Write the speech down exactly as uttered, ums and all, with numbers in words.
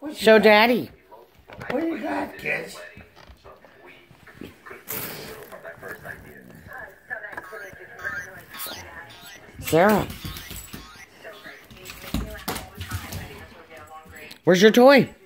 Show Daddy. What do you got, kids? Sarah. Where's your toy?